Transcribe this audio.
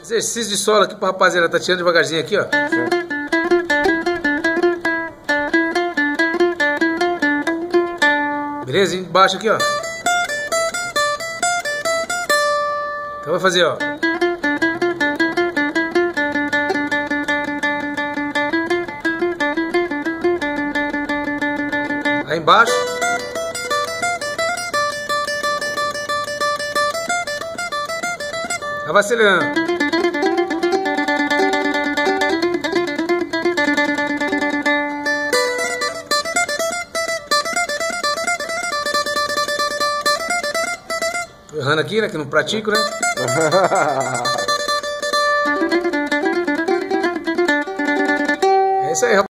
Exercício de solo aqui pra rapaziada. Tá tirando devagarzinho aqui, ó. Beleza? Embaixo aqui, ó. Então vai fazer, ó. Aí embaixo. Aí vai acelerando. Tô errando aqui, né? Que não pratico, né? É isso aí, rapaz.